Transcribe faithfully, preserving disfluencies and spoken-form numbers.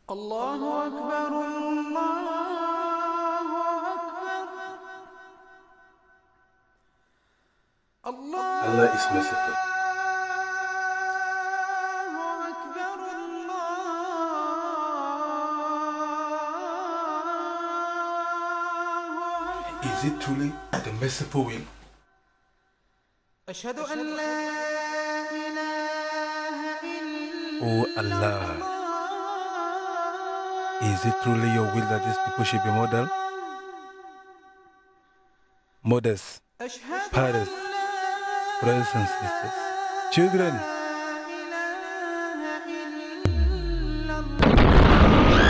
الله أكبر الله أكبر الله Allah is merciful. أكبر الله Is it truly the merciful will? أشهد أن لا إله إلا Oh Allah, is it truly your will that these people should be model? Mothers, أشهد fathers, brothers and sisters, children. لا إله إلا الله